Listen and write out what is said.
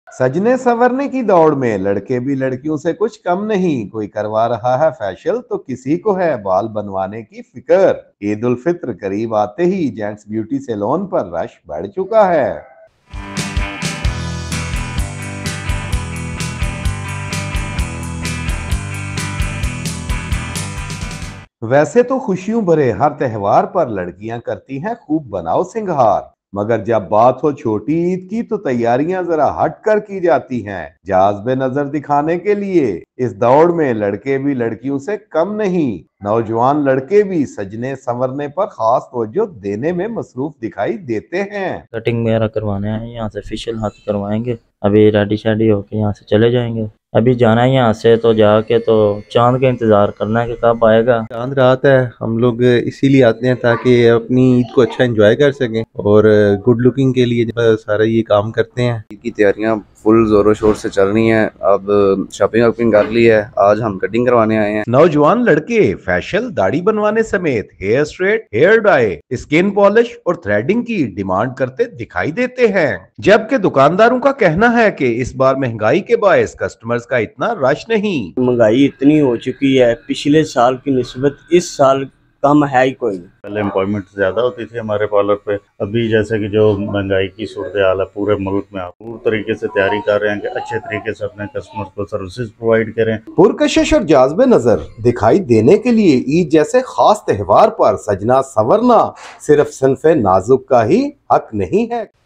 सजने संवरने की दौड़ में लड़के भी लड़कियों से कुछ कम नहीं। कोई करवा रहा है फैशियल तो किसी को है बाल बनवाने की फिक्र। ईद उल फित्र करीब आते ही जेंट्स ब्यूटी सैलून पर रश बढ़ चुका है। वैसे तो खुशियों भरे हर त्योहार पर लड़कियां करती हैं खूब बनाओ सिंगार, मगर जब बात हो छोटी ईद की तो तैयारियां जरा हट कर की जाती हैं। जाज़्बे नजर दिखाने के लिए इस दौड़ में लड़के भी लड़कियों से कम नहीं। नौजवान लड़के भी सजने संवरने पर खास तवज्जो देने में मसरूफ दिखाई देते हैं। कटिंग वगैरह करवाने हैं, यहाँ से फेशियल हाथ करवाएंगे। अभी रेडी शेडी होके यहाँ से चले जाएंगे। अभी जाना है यहाँ से तो जाके तो चांद का इंतजार करना है कि कब आएगा। चांद रात है, हम लोग इसीलिए आते हैं ताकि अपनी ईद को अच्छा एंजॉय कर सकें और गुड लुकिंग के लिए सारा ये काम करते हैं। ईद की तैयारियां फुल जोरों शोर से चल रही हैं। अब शॉपिंग वॉपिंग कर ली है, आज हम कटिंग करवाने आए हैं। नौजवान लड़के फेशियल, दाढ़ी बनवाने समेत hair straight, hair dye, skin polish और थ्रेडिंग की डिमांड करते दिखाई देते हैं। जबकि दुकानदारों का कहना है कि इस बार महंगाई के बायस कस्टमर्स का इतना रश नहीं। महंगाई इतनी हो चुकी है, पिछले साल की निस्बत इस साल कम है ही कोई नहीं। पहले एम्प्लॉयमेंट ज़्यादा होती थी हमारे पार्लर पे, अभी जैसे कि जो महंगाई की सूरत हाल है पूरे मुल्क में, आप पूरी तरीके से तैयारी कर रहे हैं कि अच्छे तरीके से अपने कस्टमर्स को सर्विसेज प्रोवाइड करें। पुरकशिश और जाज़्बे नजर दिखाई देने के लिए ईद जैसे खास त्योहार पर सजना संवरना सिर्फ सिन्फ़े नाजुक का ही हक नहीं है।